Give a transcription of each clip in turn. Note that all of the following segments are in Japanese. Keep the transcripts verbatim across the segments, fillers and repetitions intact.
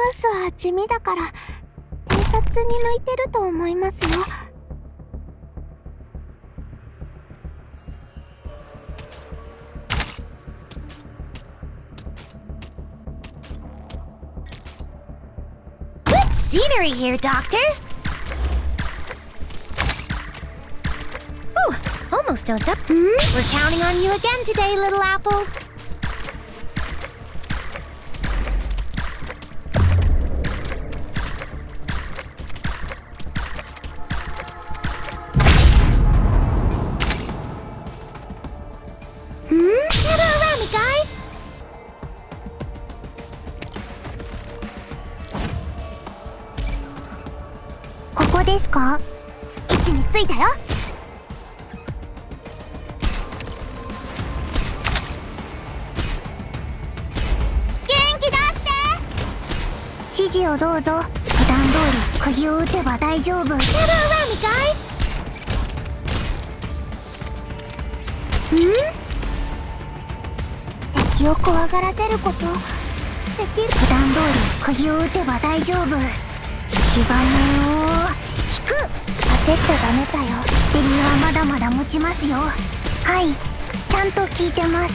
ースは地味だから偵察に向いてると思いますよ。 Good scenery here, Doctor. Ooh, almost dozed up. Hmm? We're counting on you again today, little apple. Guys, ここですか？位置についたよ。元気出して。指示をどうぞ。普段通り釘を打てば大丈夫。 Gather around me, guys. ん？敵を怖がらせることできる。普段通り釘を打てば大丈夫。引き金を引く。焦っちゃダメだよ。バッテリーはまだまだ持ちますよ。はい、ちゃんと聞いてます。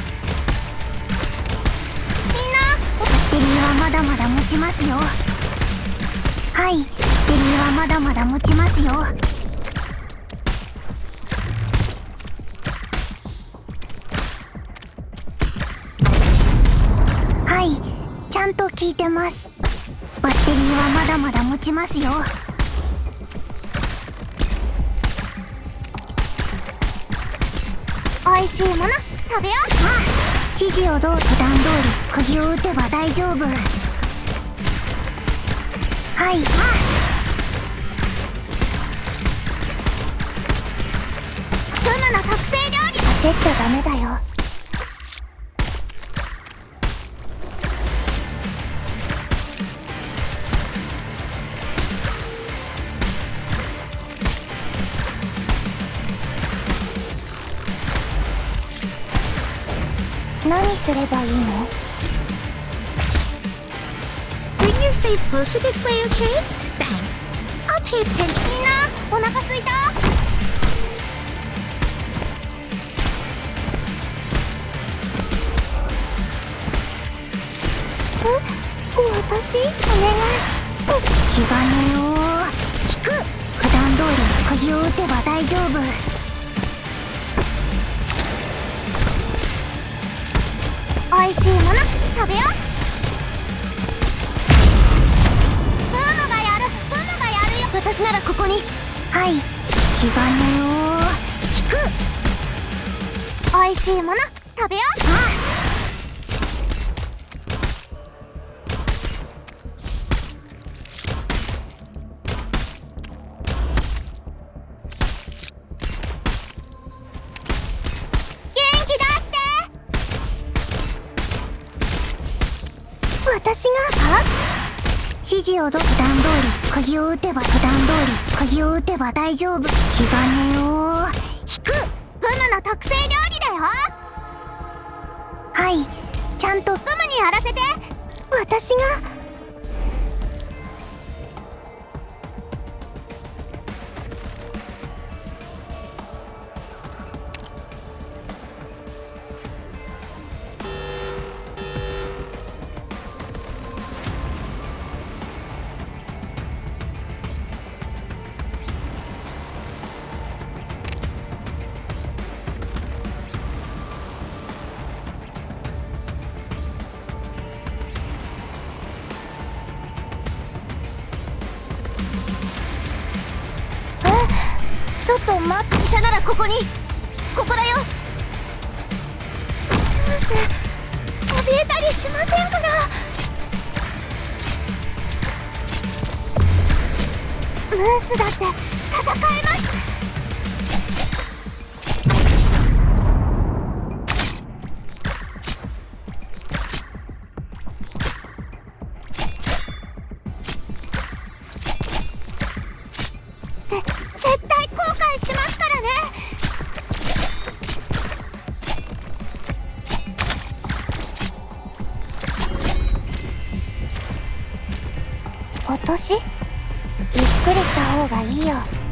みんな、バッテリーはまだまだ持ちますよ。はい、バッテリーはまだまだ持ちますよ。はい、ちゃんと聞いてます。バッテリーはまだまだ持ちますよ。おいしいもの食べよう。ああ、指示をどう。普段通り釘を打てば大丈夫。はい、ああ、グムの特製料理。焦っちゃダメだよ。何すればいいの？ Bring your face closer this way, okay? Thanks. I'll pay attention. みんな、お腹すいた？え、私？お願い。気兼ねを引く。普段通り釘を打てば大丈夫。おいしいもの食べよう。グームがやる、グームがやるよ。 私ならここに。 はい、気兼ねを引く。おいしいもの食べよう。ああ、私が？は？指示をど。普段通り釘を打てば、普段通り釘を打てば大丈夫。気兼ねを引く。グムの特製料理だよ。はい、ちゃんとグムにやらせて。私が？ちょっと待って。 医者ならここに。ここだよ。 ムース、怯えたりしませんから。ムースだって戦えます。ぜ絶対後悔しますからね。 今年ゆっくりした方がいいよ。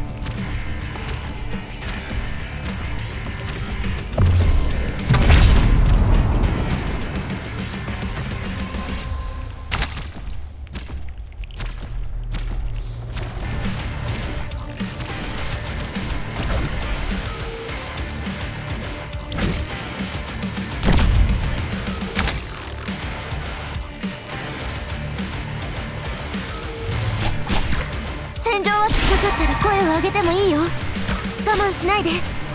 戦場は近かったら声を上げてもいいよ。我慢しないで。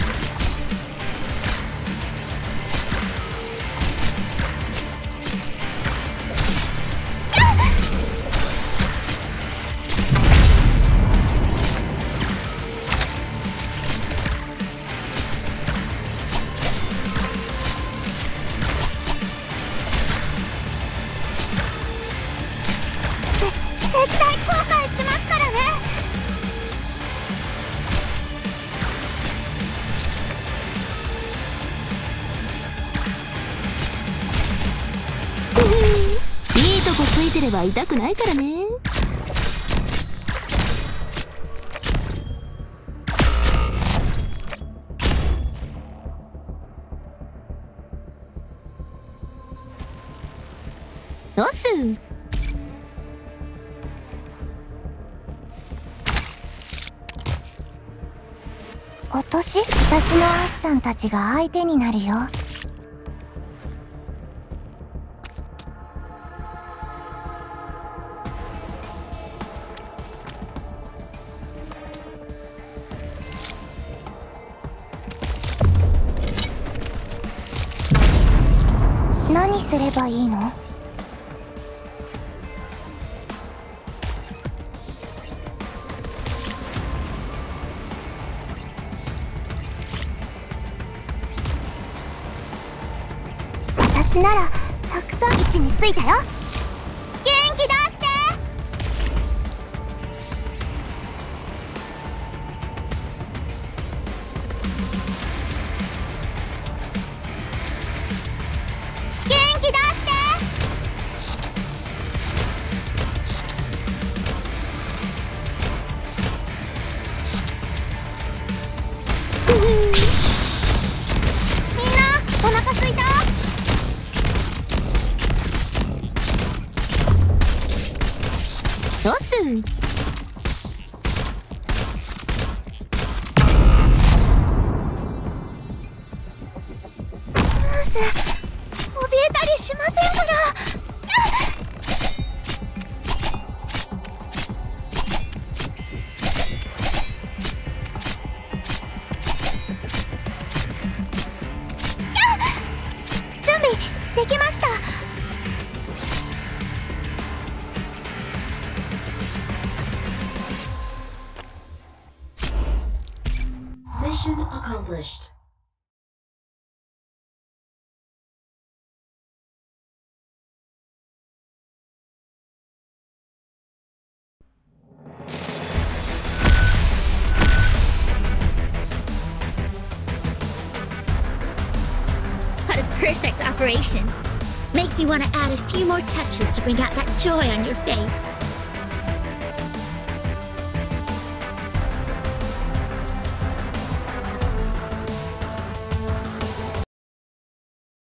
絶対後悔しますからね。いいとこついてれば痛くないからね。オス今年私のアシさんたちが相手になるよ。何すればいいの？私ならたくさん位置についたよ。元気出して。元気出して。みんなお腹すいた？ どうすん？ 怯えたりしませんから。準備できました。 Mission accomplished. What a perfect operation. Makes me want to add a few more touches to bring out that joy on your face.